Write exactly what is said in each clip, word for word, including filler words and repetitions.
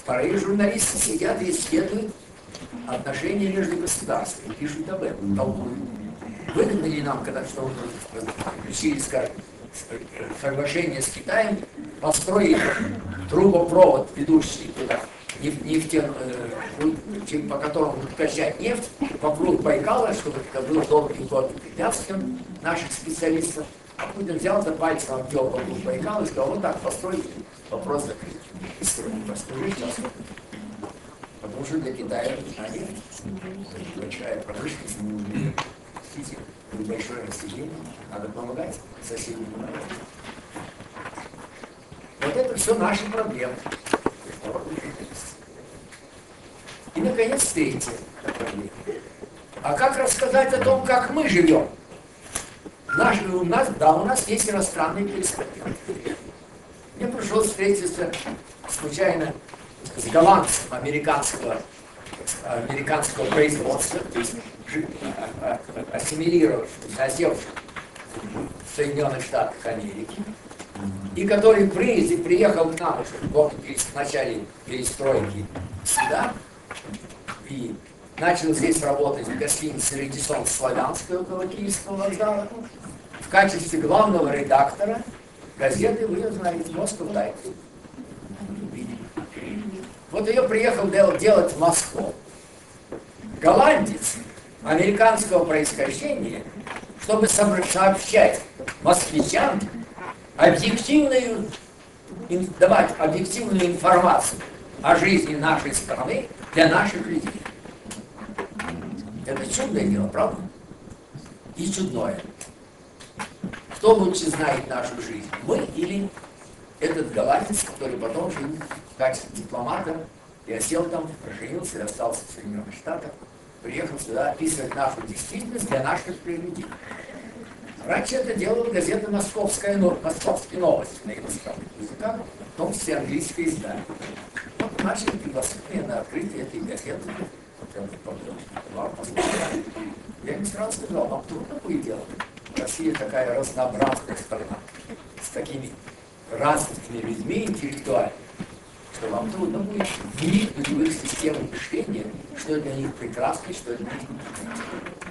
Вторые журналисты сидят и исследуют отношения между государствами, пишут об этом, толкуют. Выгодно ли нам, когда что заключили, скажем, соглашение с Китаем, построить трубопровод, ведущий туда, нефтен, э, по которому будут качать нефть вокруг Байкала, чтобы это был долгий год препятствием наших специалистов. А Путин взял за пальцем, обвел вокруг Байкала и сказал, вот так постройте, вопрос закрыт. Построили сейчас. Потому что для Китая нужна нефть. Большая промышленность, большое население, надо помогать соседям. Вот это все наши проблемы. И, наконец, третья проблема. А как рассказать о том, как мы живем? Наш, у нас, да, у нас есть иностранные корреспонденты. Мне пришлось встретиться случайно с голландцем американского, американского производства, то есть ассимилировавшим, осевшим в Соединенных Штатах Америки, и который приезд, приехал к нам в начале перестройки сюда и начал здесь работать в гостинице «Редисон Славянская» около Киевского вокзала в качестве главного редактора газеты, вы ее знаете, «Москва Таймс». Вот ее приехал делать в Москву. Голландец американского происхождения, чтобы сообщать москвичам объективную, давать объективную информацию о жизни нашей страны для наших людей. Это чудное дело, правда? И чудное. Кто лучше знает нашу жизнь? Мы или этот голландец, который потом жил в качестве дипломата и осел там, проженился и остался в Соединенных Штатах, приехал сюда описывать нашу действительность для наших людей. Раньше это делала газета «Московская, Московские новости» на иностранных языках, в том числе английское издание. Вот начали приглашение на открытие этой газеты. Я не сразу сказал, вам трудно будет делать. Россия такая разнообразная страна, с такими разными людьми интеллектуальными, что вам трудно будет вникнуть в их систему мышления, что для них прекрасно, что для них не прекрасно.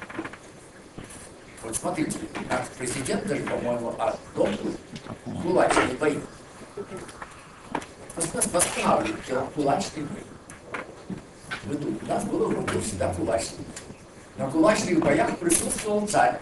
Вот смотрите, наш президент даже, по-моему, отдохнул кулачный бои. Восстанавливает кулачный бой. Вы тут, у нас было вроде всегда кулачный. На кулачных боях присутствовал царь.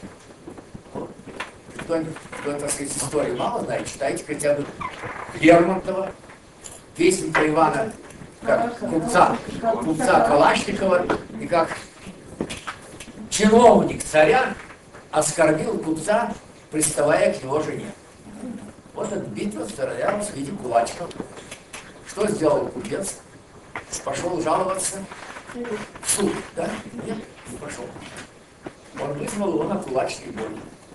Кто, кто, так сказать, истории мало знает, читайте хотя бы Лермонтова, песенка Ивана, как купца, купца Калашникова, и как чиновник царя оскорбил купца, приставая к его жене. Вот эта битва состоялась в виде кулачков. Что сделал купец? Пошел жаловаться в суд, да? Нет, не пошел. Он вызвал его на кулачный бой.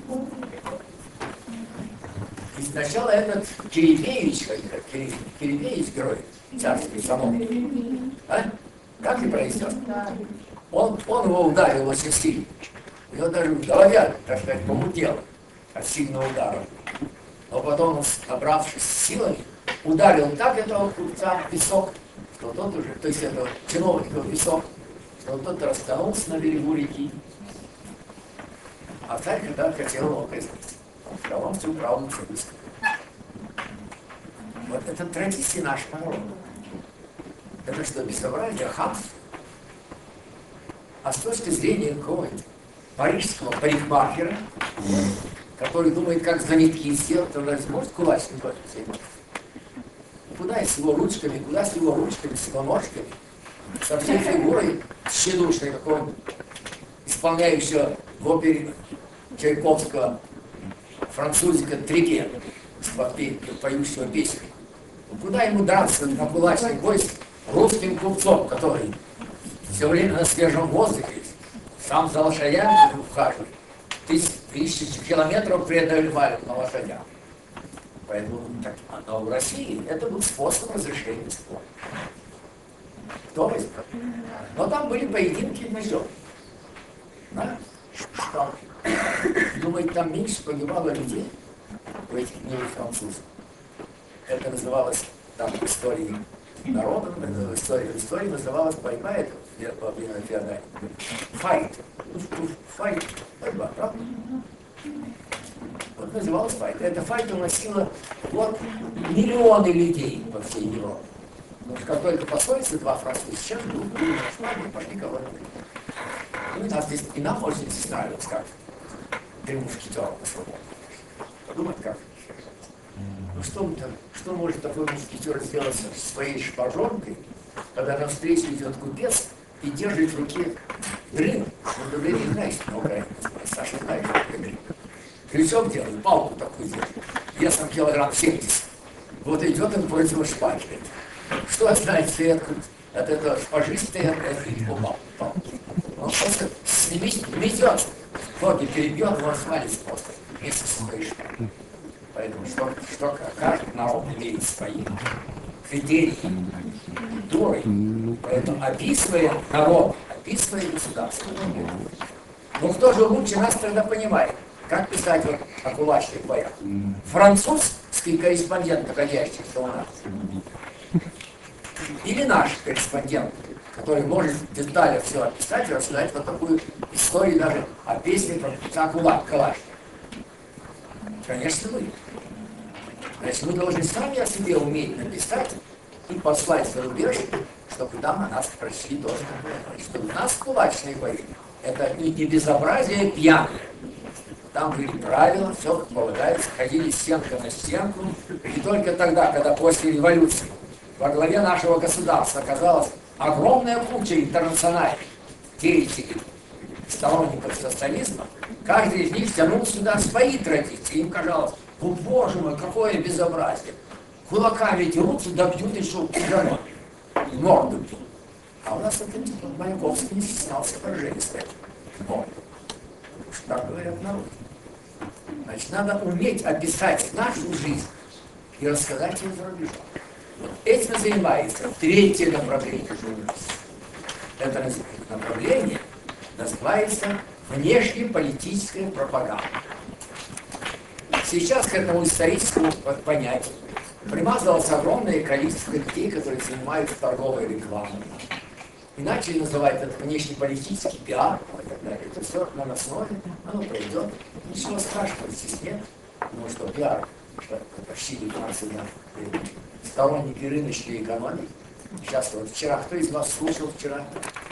И сначала этот Киребеевич, Киребеевич герой, царский сановник, а? Как и произнес? Он, он его ударил очень сильно. Его даже в голове, так сказать, помутело от сильного удара. Но потом, набравшись силами, ударил так этого купца в песок, что тот уже, то есть этого чиновника в песок, что тот растянулся на берегу реки. А царь когда хотел его казнить. Он сказал, вам всю правду все высказал. Вот это традиции нашего народа. Это что, безобразие, хамство? А с точки зрения какого-нибудь парижского парикмахера, который думает, как заметки сделать, он разве может кулачный бой заниматься? Куда с его ручками, куда с его ручками, с его ножками, со всей фигурой тщедушной, какой-нибудь исполняющего в опере Чайковского французика Трике, поющего песню. Куда ему драться на кулачный бой с русским купцом, который все время на свежем воздухе, сам за лошадями ухаживает, тысячи километров преодолевают на лошадях. Поэтому, так, но в России это был способ разрешения спора. Кто возьмет? Но там были поединки ножом. Да? Что? Думаете, там меньше погибало людей у этих милых французов? Это называлось там в истории народом, в истории, в истории называлась борьба, это во время феодализма. Файт. Файт. Борьба, правда? Вот называлась файт. Эта файт уносила вот миллионы людей по всей Европе. Ну, как только пословица, два француза, друг друга нашли, пошли кого-то. И нас здесь, и нам очень здесь нравилось, как три мушкетера на свободу. Подумать, как. Ну что, что может такой мушкетер сделать со своей шпажонкой, когда навстречу идет купец и держит в руке дрын? Ну, добрый день, знаете, на Украине. Саша, знаешь, что дрын? Крючок делает, палку такую делает. Весом килограмм семьдесят. Вот идет он против шпаги. Что знает цвет от этого шпажиста, это и упал. Он просто метет, ноги перебьет, он свалится просто вместе с сухой шпагой. Поэтому что, что каждый народ имеет свои критерии, культуры. Поэтому описывая народ, описывая государство. Но кто же лучше нас тогда понимает? Как писать вот о кулачных боях? Французский корреспондент, находящийся у нас, или наш корреспондент, который может в деталях все описать и рассказать вот такую историю даже о песне про кулак, калаш. Конечно, мы. Значит, мы должны сами о себе уметь написать и послать за рубеж, чтобы там о нас прочли тоже. Чтобы у нас кулачные бои. Это не, не безобразие пьяное. Там были правила, все как полагается, ходили стенка на стенку. И только тогда, когда после революции во главе нашего государства оказалась огромная куча интернациональных деятелей, сторонников социализма, каждый из них тянул сюда свои традиции. Им казалось, ну, боже мой, какое безобразие. Кулаками дерутся, да бьют еще куданом. Морду бьют. А у нас это Маяковский не стеснялся поражения сказать. Морду. Так говорят народ. Значит, надо уметь описать нашу жизнь и рассказать ее за рубежом. Вот этим занимается третье направление журналистики. Это направление называется внешнеполитическая пропаганда. Сейчас к этому историческому понятию примазалось огромное количество людей, которые занимаются торговой рекламой. И начали называть это внешнеполитический пиар и так далее. Это все на основе, оно пройдет. Ничего страшного здесь нет. Потому что пиар почти девятнадцать лет. Сторонники рыночной экономики. Сейчас вот вчера, кто из вас слушал вчера